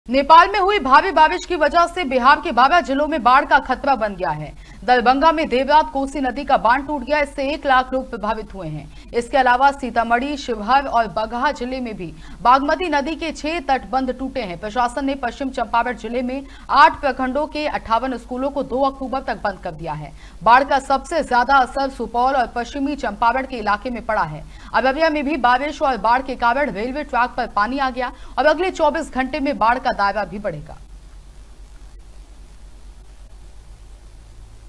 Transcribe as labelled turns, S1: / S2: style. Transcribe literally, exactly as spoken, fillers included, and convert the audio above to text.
S1: नेपाल में हुई भारी बारिश की वजह से बिहार के बारह जिलों में बाढ़ का खतरा बन गया है। दरभंगा में देर रात कोसी नदी का बांध टूट गया, इससे एक लाख लोग प्रभावित हुए हैं। इसके अलावा सीतामढ़ी, शिवहर और बगहा जिले में भी बागमती नदी के छह तटबंध टूटे हैं। प्रशासन ने पश्चिम चंपारण जिले में आठ प्रखंडों के अट्ठावन स्कूलों को दो अक्टूबर तक बंद कर दिया है। बाढ़ का सबसे ज्यादा असर सुपौल और पश्चिमी चंपारण के इलाके में पड़ा है। अररिया में भी बारिश और बाढ़ के कारण रेलवे ट्रैक पर पानी आ गया और अगले चौबीस घंटे में बाढ़ का दायरा भी बढ़ेगा।